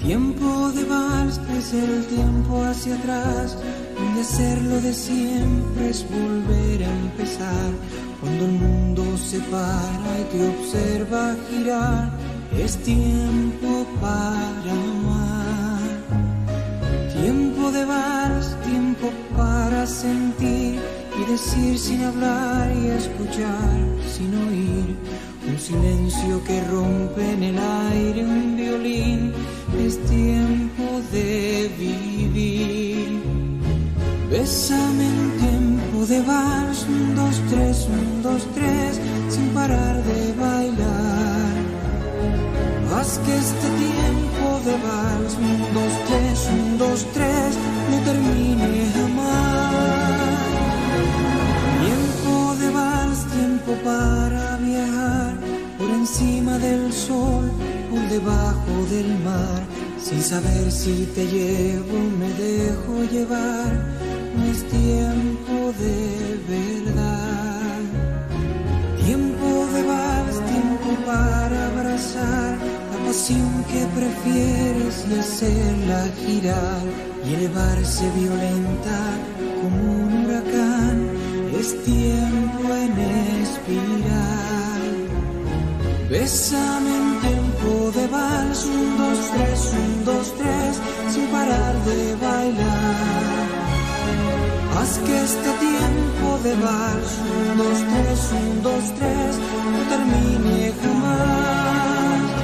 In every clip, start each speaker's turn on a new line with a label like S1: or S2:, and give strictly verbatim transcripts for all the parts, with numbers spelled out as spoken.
S1: Tiempo de vals es el tiempo hacia atrás, donde hacerlo de siempre es volver a empezar. Cuando el mundo se para y te observa girar, es tiempo para amar. Tiempo de vals, tiempo para sentir y decir sin hablar y escuchar sin oír. Un silencio que rompe en el aire un violín, es tiempo de vivir. Bésame en tiempo de vals, un, dos, tres, un, dos, tres, sin parar de bailar. Haz que este tiempo de vals, un, dos, tres, un, dos, tres, no termine jamás. Tiempo de vals, tiempo para viajar por encima del sol, por debajo del mar, sin saber si te llevo o me dejo llevar. No es tiempo de verdad. Tiempo de vals, tiempo para abrazar la pasión que prefieres y hacerla girar y elevarse violenta como un huracán. Es tiempo en espiral. Bésame en tiempo de vals, un, dos, tres, un, dos, tres, sin parar de bailar. Haz que este tiempo de vals, un, dos, tres, un, dos, tres, no termine jamás.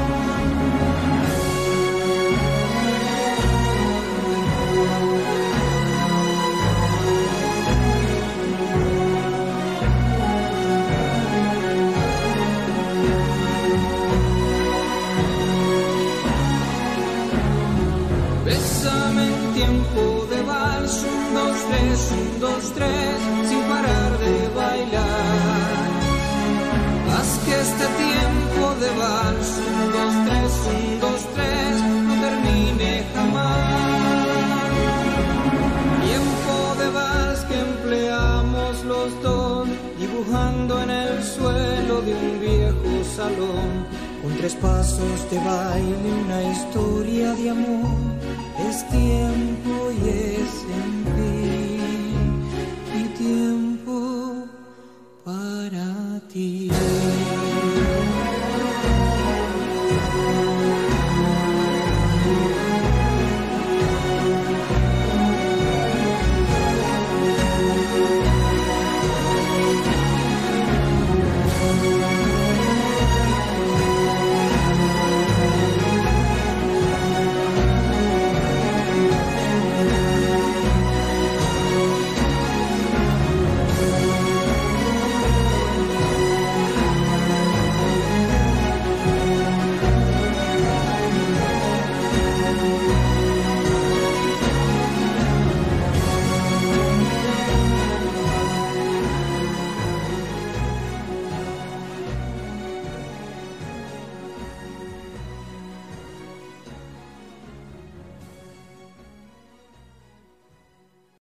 S1: Bésame en tiempo de vals, un, dos, tres, un, dos, tres, sin parar de bailar. Haz que este tiempo de vals, un, dos, tres, un, dos, tres, no termine jamás. Tiempo de vals que empleamos los dos, dibujando en el suelo de un viejo salón, con tres pasos de baile, una historia de amor. Es tiempo y es en fin, y tiempo para ti.